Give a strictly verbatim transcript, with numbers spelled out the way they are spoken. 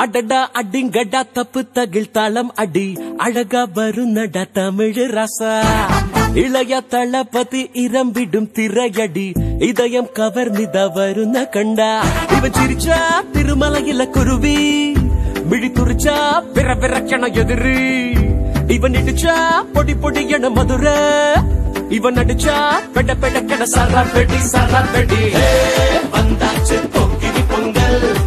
அடடா அடிங்கடா தப்பு தகில் தாளம் அடி அழகா வருநடா தமிழ் ரசா இளைய தளபதி இரம்பிடும் திரையடி இதயம் கவர்ந்தித வருண கண்டா இவன் சிரிச்சா திருமலையில குருவி மிழி துரிச்சா பிற பிறக்கண எதிரி இவன் இடிச்சா பொடி பொடி என மதுர இவன் அடிச்சா பெட பெட கட சரா பெடி சரா பெடி வந்தாச்சு பொங்கிரி பொங்கல்